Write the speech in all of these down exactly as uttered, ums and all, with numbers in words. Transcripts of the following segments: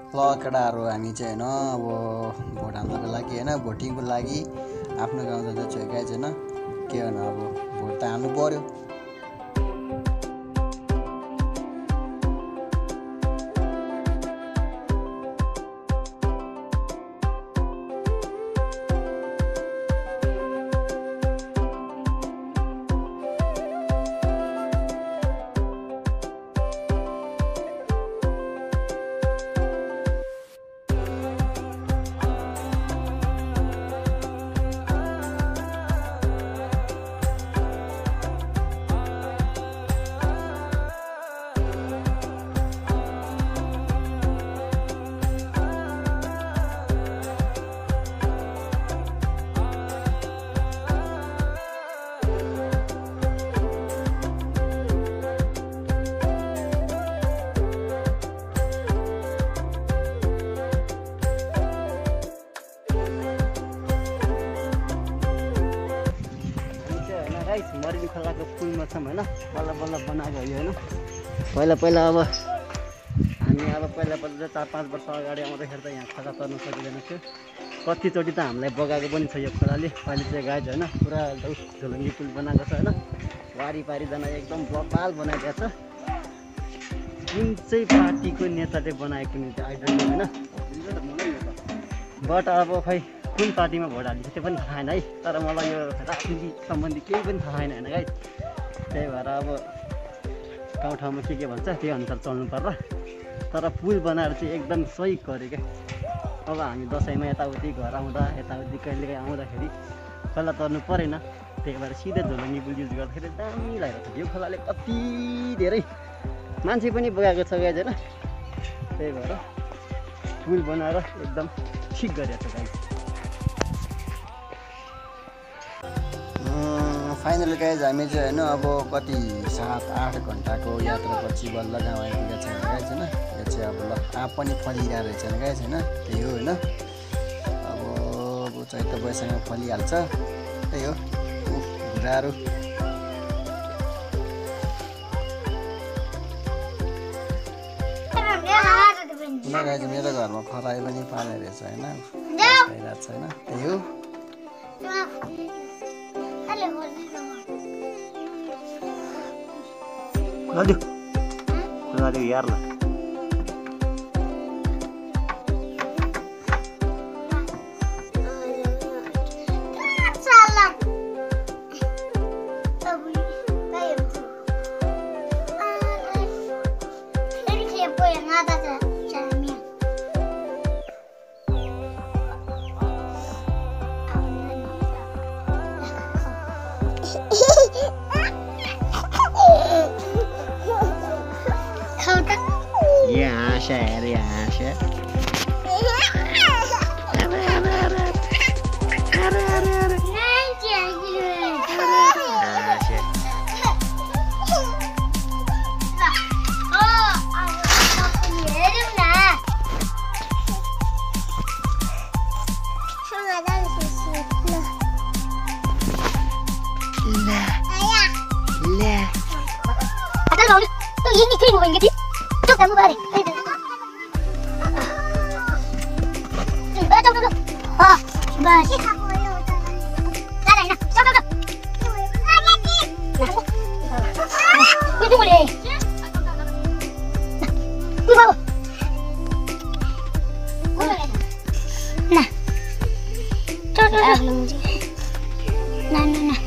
ल केटाहरू हामी चाहिँ होइन अब भोट हाल्नको लागि होइन भोटिङको लागि आफ्नो गाउँ जाँदैछु गाइज होइन के भन्नु अब भोट त हाल्नु पर्यो। मरिनी खोलाको पुलमा छौँ होइन बल्ल बल्ल बनाएको यो होइन पहिला पहिला अब हामी अब पहिला पहिला चार पाँच वर्ष अगाडि आउँदाखेरि त यहाँ खोला तर्न सकिँदैन थियो। कतिचोटि त हामीलाई बगाएको पनि छ यो खोलाले। अहिले चाहिँ गाइज होइन पुरा झोलङ्गी पुल बनाएको छ होइन वारिपारिजना एकदम बबाल बनाइदिएको छ। कुन चाहिँ पार्टीको नेताले बनाएको नि त्यो आइडल होइन बट अब खै कुन पार्टीमा भोट हाल्छ त्यो पनि थाहा छैन है। तर मलाई यो राजनीति सम्बन्धी केही पनि थाहा छैन होइन गाई। त्यही भएर अब गाउँठाउँमा के के भन्छ त्यही अनुसार चल्नु पर्ला। तर पुल बनाएर चाहिँ एकदम सही गऱ्यो क्या। अब हामी दसैँमा यताउति घर आउँदा यताउति कहिलेकाहीँ आउँदाखेरि खोला तर्नु परेन। त्यही भएर सिधै झोलङ्गी पुल युज गर्दाखेरि दामी लागेको छ। यो खोलाले कति धेरै मान्छे पनि बगाएको छ गाई होइन। त्यही भएर पुल बनाएर एकदम ठिक गरेको छ गाई। फाइनल गाइज हामी चाहिँ होइन अब कति सात आठ घन्टाको यात्रापछि बल्ल गाउँ आइपुगेको छ गाइज होइन। यो चाहिँ अब ल आँप पनि फलिरहेको रहेछ गाइज होइन त्यही हो होइन। अब चैत वैशाखमा फलिहाल्छ त्यही हो घुराहरू। गाइज मेरो घरमा खरायो पनि पाले रहेछ होइन खाइरहेको छ होइन त्यही हो। Aduh, aduh biar lah. Salah. Tapi kayak itu. Ini siapa yang ada caranya? Ya share ya share. Ini krim bukan gitu? Cuk kamu balik. Cuk cuk cuk. Oh, bas. Ada ini. Cuk cuk cuk. Itu boleh. Ini bawa. Nah. Cuk cuk cuk. Nah nah nah.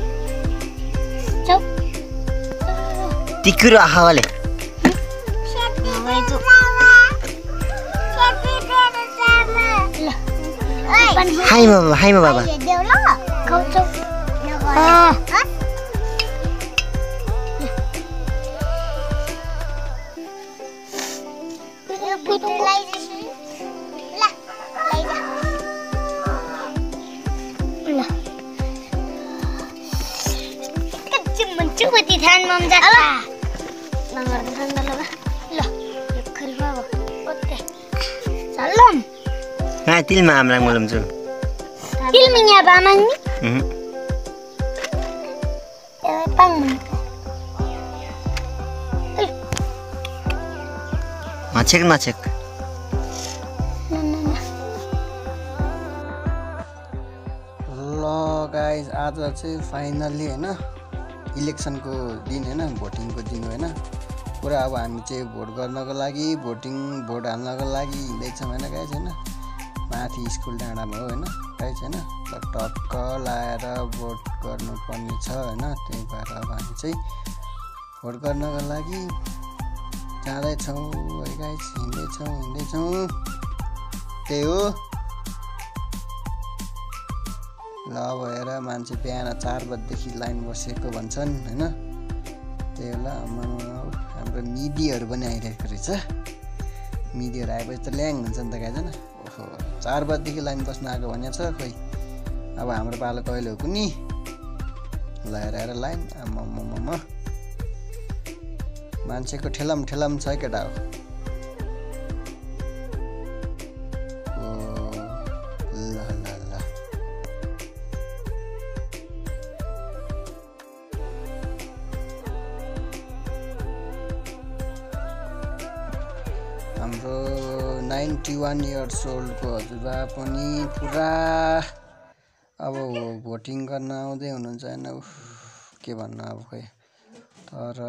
Cuk. Tikur ahale. Hai mama, hai mama baba. Kau cok. Ah. Putih lagi sih. Lah, lagi. Lah. Kecil mencuba di tangan mama jaka. Nangar tangan lah. Lah, kerja apa? Oke. Salam. Nah, tilma amlang belum tuh. Ilminya apa amangnya? Hmm. Eh, pang. Macet macet. Guys आज चाहिँ finally होइन इलेक्सनको दिन होइन भोटिङको दिन होइन पुरा अब हामी चाहिँ भोट गर्नको लागि भोटिङ भोट हाल्नको लागि हिँड्दैछौँ होइन गाइज होइन माथि स्कुल डाँडामा हो होइन गाइज होइन टक्क लाएर भोट गर्नुपर्ने छ होइन त्यही भएर अब हामी चाहिँ भोट गर्नको लागि जाँदैछौँ है गाइज हिँड्दैछौँ हिँड्दैछौँ त्यही हो। ल अब हेर मान्छे बिहान चार बजीदेखि लाइन बसेको भन्छन् होइन त्यही होला हाम्रो मिडियाहरू पनि आइरहेको रहेछ मिडियाहरू आएपछि त ल्याङ हुन्छ नि त गाइज होइन ओहो चार बजीदेखि लाइन बस्न आएको भनेको छ खोइ अब हाम्रो पालो कहिले हो कुनी ल हेर हेर लाइन आम्मामा मान्छेको ठेलाम ठेलाम छ केटा हो हाम्रो नाइन्टी वान इयर्स ओल्डको हजुरबा पनि पुरा अब भोटिङ गर्न आउँदै हुनुहुन्छ होइन के भन्नु अब खोइ तर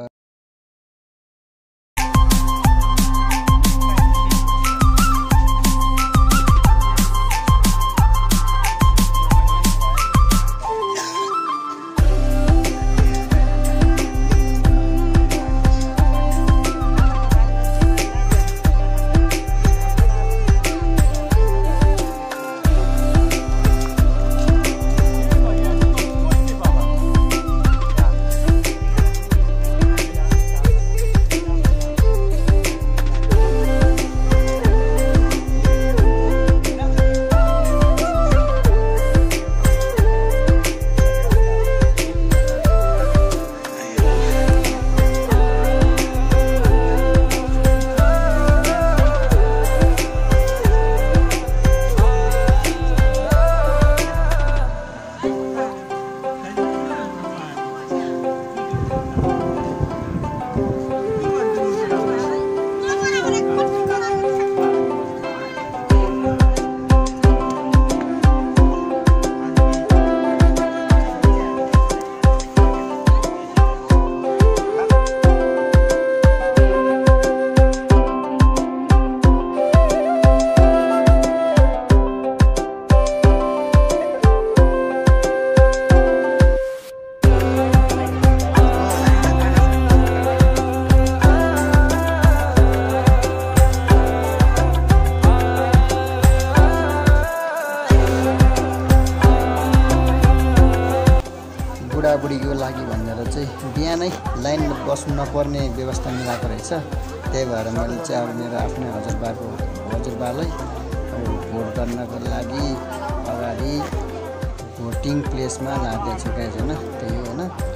बुढाबुढीको लागि भनेर चाहिँ बिहानै लाइनमा बस्नु नपर्ने व्यवस्था मिलाएको रहेछ त्यही भएर मैले चाहिँ अब मेरो आफ्नै हजुरबाको हजुरबालाई अब भोट गर्नको लागि अगाडि भोटिङ प्लेसमा लाँदैछु गाइज होइन त्यही हो होइन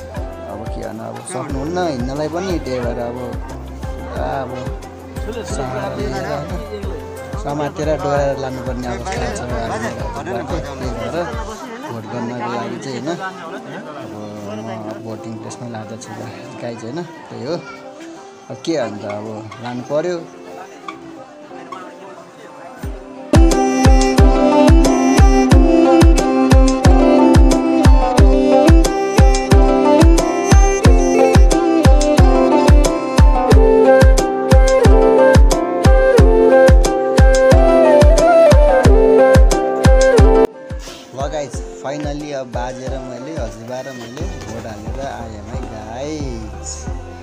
अब के गर्नु अब सक्नुहुन्न हिँड्नलाई पनि त्यही भएर अब अब समातेर समातेर डोराएर लानुपर्ने अवस्था छ हजुरबाको त्यही भएर भोट गर्नको लागि चाहिँ होइन अब म भोटिङ प्लेसमा लाँदैछु गाइज होइन त्यही हो अब के अन्त अब लानु पर्यो। फाइनली अब बाजेर मैले हजुरबा र मैले भोट हालेर आएँ है गाइज।